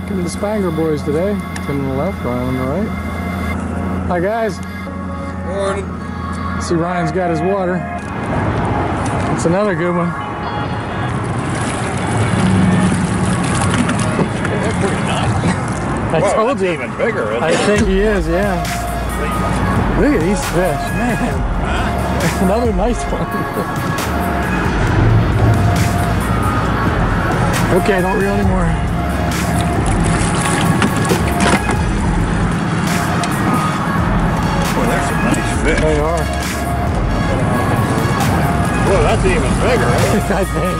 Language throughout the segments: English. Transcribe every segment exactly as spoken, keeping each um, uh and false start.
talking to the Spangler boys today. Tim on the left, Ryan on the right. Hi guys. Morning. See, Ryan's got his water. It's another good one. They're pretty nice. I Whoa, told you. Even bigger, isn't I it? think he is, yeah. Look at these fish, man. Huh? Another nice one. Okay, don't reel anymore. Boy, there's some nice fish. They are. Well, that's even bigger, isn't it? I think.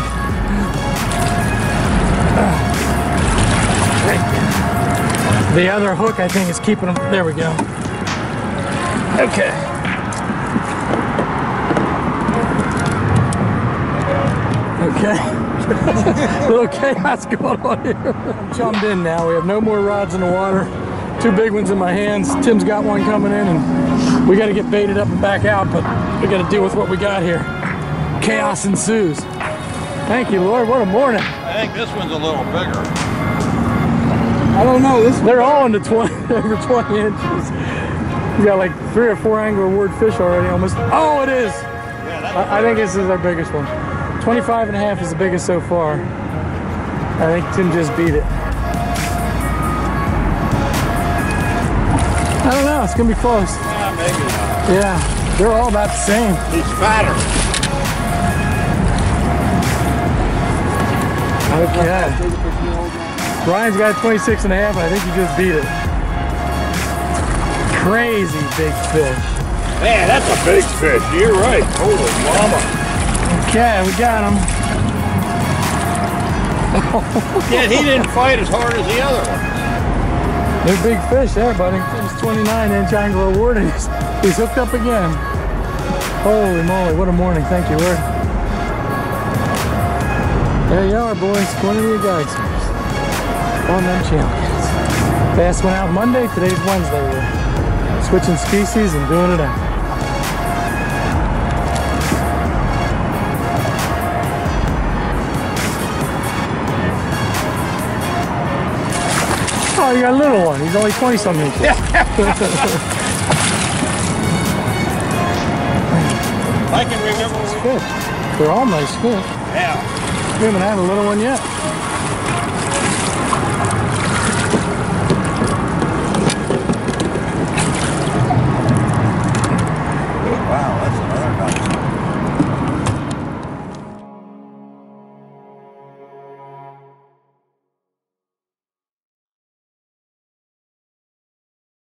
The other hook, I think, is keeping them. There we go. Okay. Okay. Little chaos going on here. I'm chummed in now. We have no more rods in the water. Two big ones in my hands. Tim's got one coming in, and we got to get baited up and back out, but we got to deal with what we got here. Chaos ensues. Thank you, Lord. What a morning. I think this one's a little bigger. I don't know. This they're all into twenty, over twenty inches. We got like three or four angler award fish already almost. Oh, it is. Yeah, that's I, I think this is our biggest one. twenty-five and a half is the biggest so far. I think Tim just beat it. I don't know. It's going to be close. Yeah, maybe not. Yeah, they're all about the same. He's fatter. Okay. Ryan's got twenty-six and a half, and I think he just beat it. Crazy big fish. Man, that's a big fish. You're right. Holy mama. Okay, we got him. Yeah, he didn't fight as hard as the other one. They're big fish there, buddy. It's twenty-nine inch angler award, and he's, he's hooked up again. Holy moly, what a morning. Thank you, Lord. There you are, boys. Koinonia guides. On them champions. Fast went out Monday, today's Wednesday. We're switching species and doing it out. Oh, you got a little one. He's only twenty something inches. I can remember. Fish. They're all nice fish. Yeah. We haven't had a little one yet.